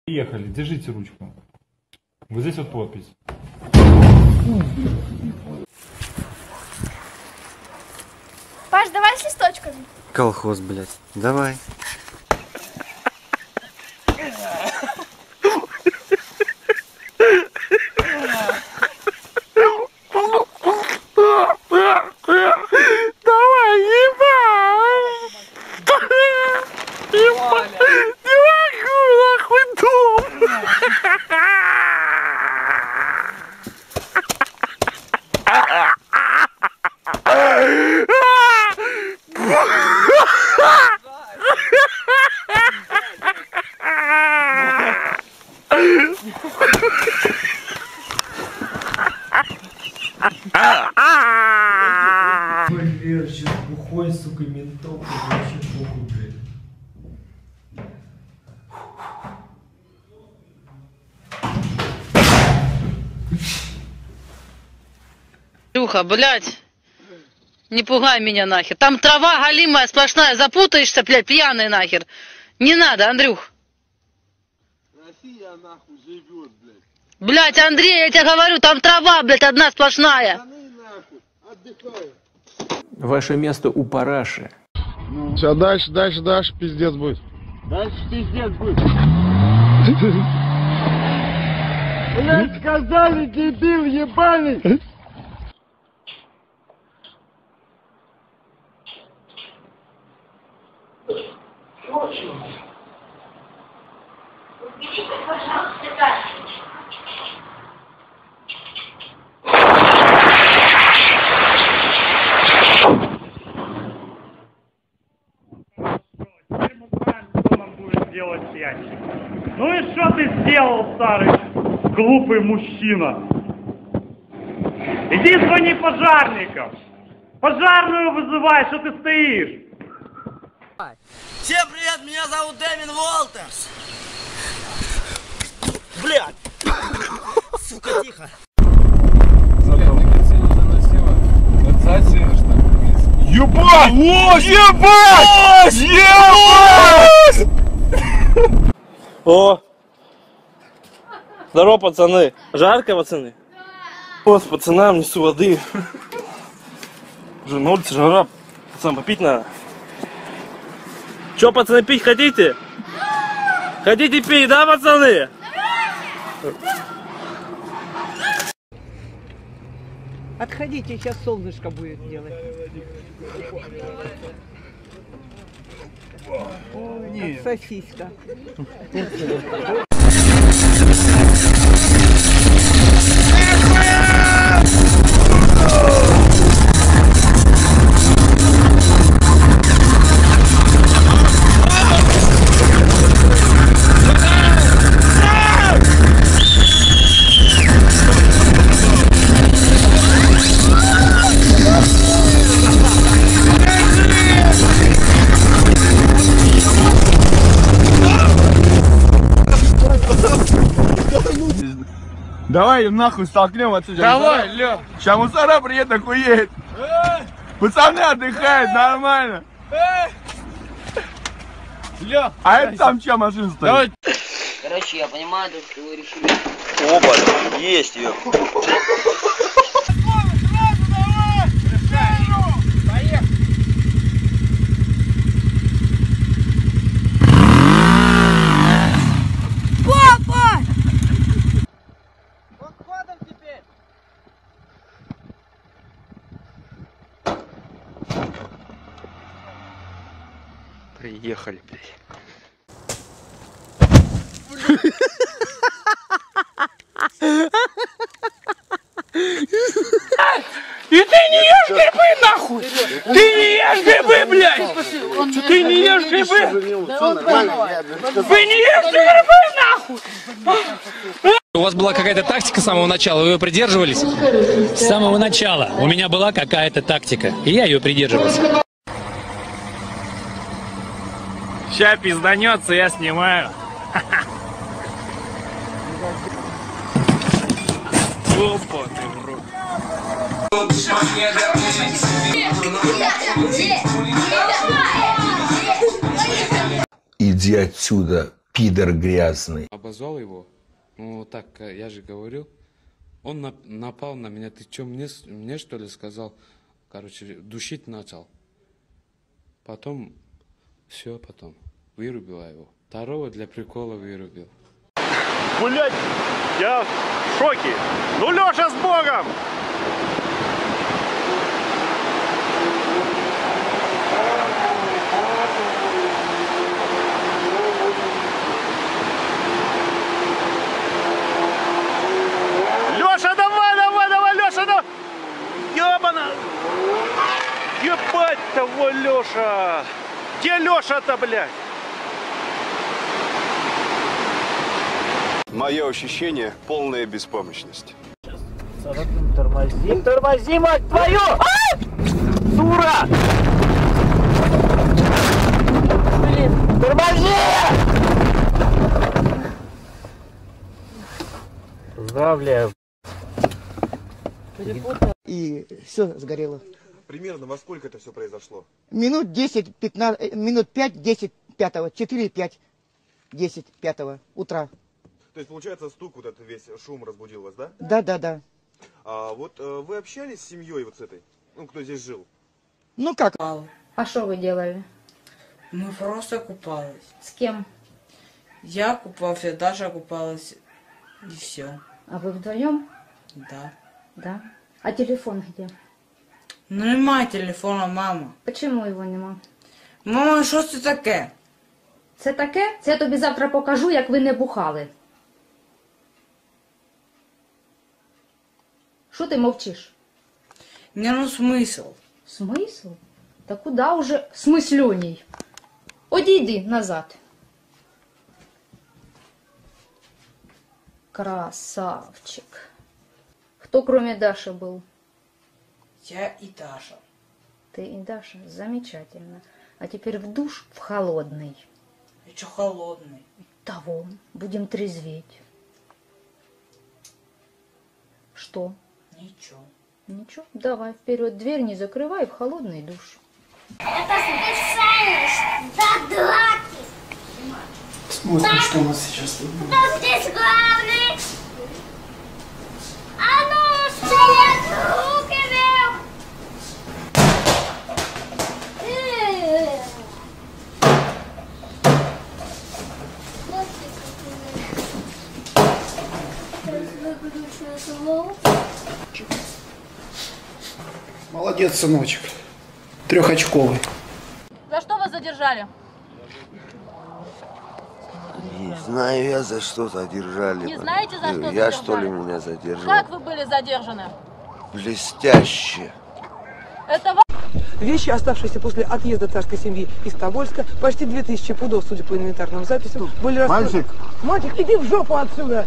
Приехали, держите ручку. Вот здесь вот подпись. Паш, давай с листочками. Колхоз, блядь. Давай. Валер, сейчас бухой, сука, ментов, вообще похуй, блядь. Илюха, блядь, не пугай меня нахер. Там трава галимая, сплошная, запутаешься, блядь, пьяный нахер. Не надо, Андрюх. Россия нахуй живет, блядь. Блядь, Андрей, я тебе говорю, там трава, блядь, одна сплошная. Нахуй, отдыхаю. Ваше место у параши. Все, дальше, пиздец будет. Дальше пиздец будет. Блядь, сказали, дебил ебаный. Уберите, пожалуйста, карту. Ну и что ты сделал, старый глупый мужчина? Иди звони пожарникам. Пожарную вызывай, что ты стоишь? Всем привет, меня зовут Дэмин Уолтерс. Блядь. Сука, тихо. Ебать! Ебать! Ебать! О! Здорово, пацаны. Жарко, пацаны? Вот, пацанам несу воды. Уже на улице жара. Пацан, попить надо. Че, пацаны, пить хотите? Хотите пить, да, пацаны? Отходите, сейчас солнышко будет делать. Ой, как сосиска. Давай нахуй столкнем отсюда. Давай, Лёх. Сейчас мусора приедет, охуеет. Пацаны отдыхают, нормально. Лёх. А это там чья машина стоит? Короче, я понимаю, что вы решили. Оба, есть ее. Приехали, блядь. И ты не ешь грибы, нахуй! Ты не ешь грибы, блядь! Ты не ешь грибы! Вы не ешь грибы, нахуй! У вас была какая-то тактика с самого начала, вы ее придерживались? С самого начала у меня была какая-то тактика, и я ее придерживался. Ща пизданется, я снимаю. Опа, ты в рот. Иди отсюда, пидор грязный. Обозвал его. Ну, так, я же говорил. Он напал на меня. Ты что, мне что ли сказал? Короче, душить начал. Потом, все потом. Вырубила его. Второго для прикола вырубил. Блять, я в шоке. Ну, Леша, с Богом! Леша, давай, Леша, давай! Ёбана! Ебать того, Леша! Где Леша-то, блядь? Мое ощущение — полная беспомощность. Тормози, мать твою! Дура! Блин, тормози! Поздравляю. И все сгорело. Примерно во сколько это все произошло? Минут 10, 15, минут 5, 10, 5, 4, 5, 10, 5 утра. То есть, получается, стук, вот этот весь шум разбудил вас, да? Да. А вот вы общались с семьей вот с этой? Ну, кто здесь жил? Ну как? А что вы делали? Мы просто купались. С кем? Я купался, Даша купалась, и все. А вы вдвоем? Да. Да. А телефон где? Ну нема телефона, мама. Почему його нема? Мама, що це таке? Це таке? Це я тобі завтра покажу, як ви не бухали. Що ти мовчиш? Не, ну смисл. Смисл? Та куди уже смислюній? Одійди назад. Красавчик. Кто кроме Даши был? Я и Даша. Ты и Даша? Замечательно. А теперь в душ в холодный. И что холодный? Того. Будем трезветь. Что? Ничего. Ничего. Давай вперед, дверь не закрывай, в холодный душ. Это специальность до драки. Смотрим, Так, что у нас сейчас тут будет. кто здесь главный? А ну, стоять, руки вверх! Молодец, сыночек. Трехочковый. За что вас задержали? Не знаю я, за что задержали. Не знаете, за что Я, задержали? что ли, меня задержал? Как вы были задержаны? Блестяще. Это Вещи, оставшиеся после отъезда царской семьи из Тобольска, почти 2000 пудов, судя по инвентарным записям, были Мальчик! Мальчик, иди в жопу отсюда!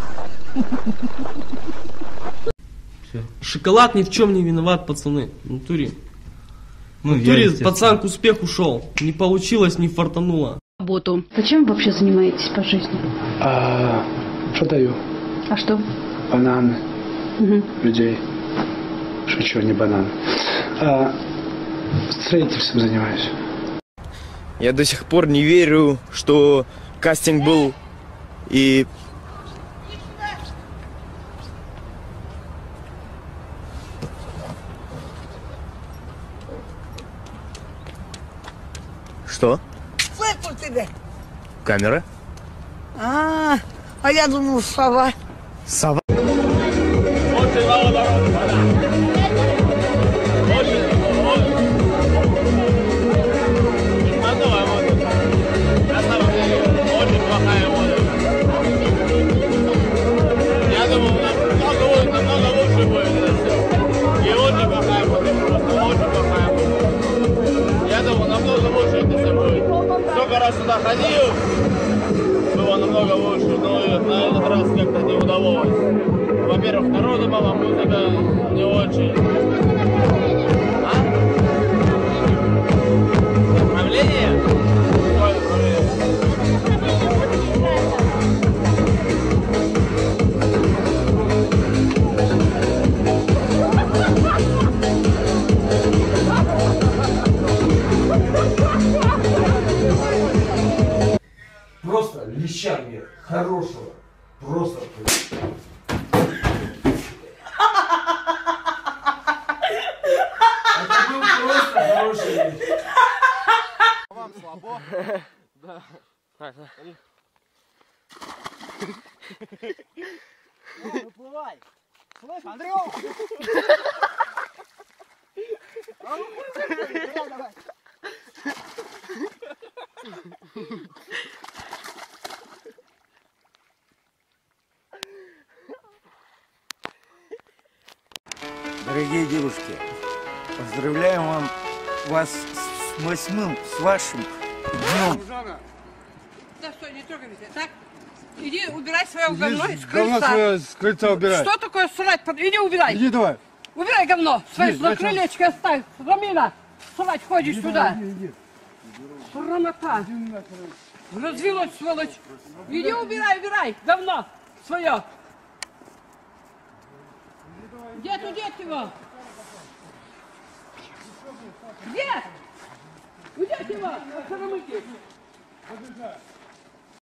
Шоколад ни в чем не виноват, пацаны. В натуре. В натуре пацан к успеху шел. Не получилось, не фартануло. Работу. Зачем вы вообще занимаетесь по жизни? Продаю. А что? Бананы. Людей. Шучу, не банан. Строительством занимаюсь. Я до сих пор не верю, что кастинг был и... Что? Слышь, тебе! Камера? А я думал, сова. Сова? Я думал, намного лучше будет это все. И очень плохая будет, просто очень плохая будет. Я думал, намного лучше это все будет. Сколько раз сюда ходил, было намного лучше, но на этот раз как-то не удалось. Во-первых, народу мало, музыка не очень. Направление? Какое направление? Просто лещат Просто. Это был просто хороший вечер. Вам слабо? Да. Ну, выплывай. Слышь, Андрюх! Давай. Дорогие девушки, поздравляем вас с вашим днем. Да что, не трогай меня, так? Иди убирай свое говно с Говно крыльца. свое с крыльца убирай. Что такое срать? Иди убирай. Иди давай. Убирай говно. Свое Иди, на зачем? крылечко оставь. Рамина, срать ходишь Иди сюда. давай, иди. Срамота. Развелось, сволочь. Иди убирай говно свое. Где тут дед его? Где? Где его? Сарамыки.